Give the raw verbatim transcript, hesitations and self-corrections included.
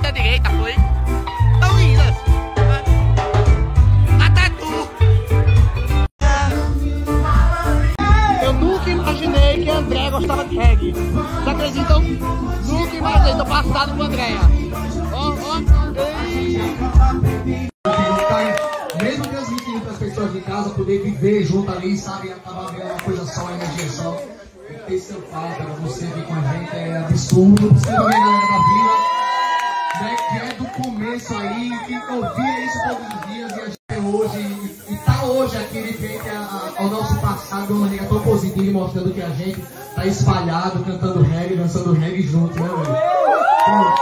da direita, foi? Tão lindas. Até tu. Eu nunca imaginei que André gostava de reggae. Vocês acreditam? Nunca imaginei, tô passado com a Andréia. Ó, ó. Mesmo transmitindo para as pessoas de casa poder viver junto ali, sabe? Acabar vendo uma coisa só, uma energia só. E ter seu pai para você vir com a gente é absurdo. Você ver a galera da vila, né? Que é do começo aí, que ouvia isso todos os dias e a gente é hoje. E, e tá hoje aqui de frente a, a, ao nosso passado de uma maneira tão positiva, mostrando que a gente tá espalhado, cantando reggae, dançando reggae junto, né, velho?